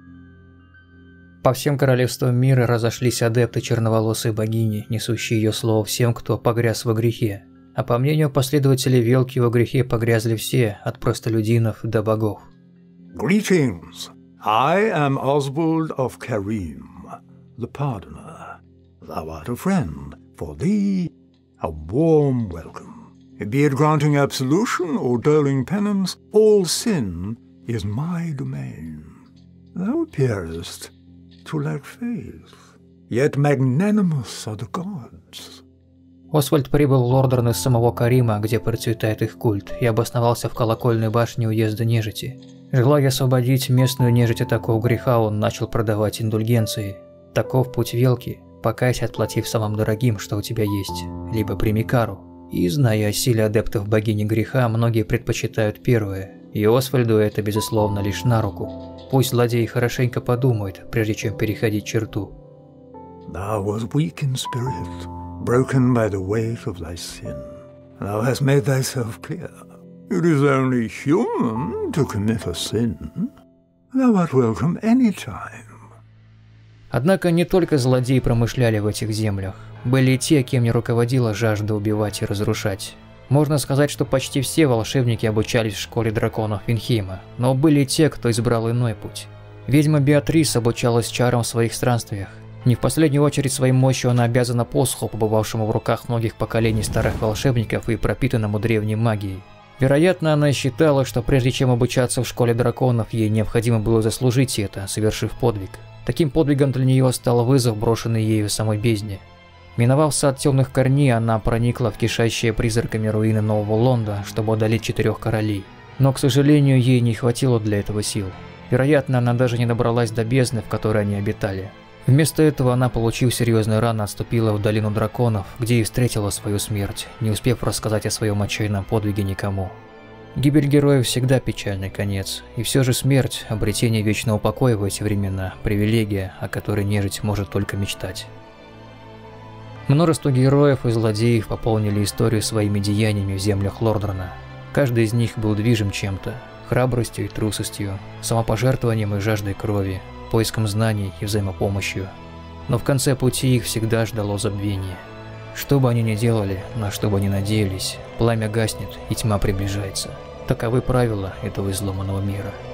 По всем королевствам мира разошлись адепты черноволосой богини, несущие ее слово всем, кто погряз во грехе. А по мнению последователей Велки, во грехе погрязли все, от простолюдинов до богов.
Greetings. I am Oswald of Karim, the Pardoner. Thou art a friend. For thee, a warm welcome. Be it granting absolution or doling penance, all sin is my domain. Thou appearest to lack faith, yet magnanimous are the gods.
Освальд прибыл в Лордорн из самого Карима, где процветает их культ, и обосновался в колокольной башне уезда нежити. Желая освободить местную нежить от такого греха, он начал продавать индульгенции. Таков путь Велки. Покайся, отплатив самым дорогим, что у тебя есть, либо прими кару. И, зная о силе адептов богини греха, многие предпочитают первое, и Освальду это, безусловно, лишь на руку. Пусть злодей хорошенько подумает, прежде чем переходить черту.
Thou was weak in spirit, broken by the weight of thy sin. Thou hast made thyself clear. It is only human to commit a sin. Thou art welcome any time.
Однако не только злодеи промышляли в этих землях. Были и те, кем не руководила жажда убивать и разрушать. Можно сказать, что почти все волшебники обучались в школе драконов Винхейма, но были и те, кто избрал иной путь. Ведьма Беатрис обучалась чарам в своих странствиях. Не в последнюю очередь своей мощью она обязана посоху, побывавшему в руках многих поколений старых волшебников и пропитанному древней магией. Вероятно, она считала, что прежде чем обучаться в школе драконов, ей необходимо было заслужить это, совершив подвиг. Таким подвигом для нее стал вызов, брошенный ею в самой бездне. Миновав сад темных корней, она проникла в кишащие призраками руины Нового Лонда, чтобы одолеть 4 королей. Но, к сожалению, ей не хватило для этого сил. Вероятно, она даже не добралась до бездны, в которой они обитали. Вместо этого она, получив серьезные раны, отступила в долину драконов, где и встретила свою смерть, не успев рассказать о своем отчаянном подвиге никому. Гибель героев всегда печальный конец, и все же смерть, обретение вечного покоя в эти времена, привилегия, о которой нежить может только мечтать. Множество героев и злодеев пополнили историю своими деяниями в землях Лордорна. Каждый из них был движим чем-то – храбростью и трусостью, самопожертвованием и жаждой крови, поиском знаний и взаимопомощью. Но в конце пути их всегда ждало забвение. Что бы они ни делали, на что бы ни надеялись, пламя гаснет и тьма приближается. Таковы правила этого изломанного мира.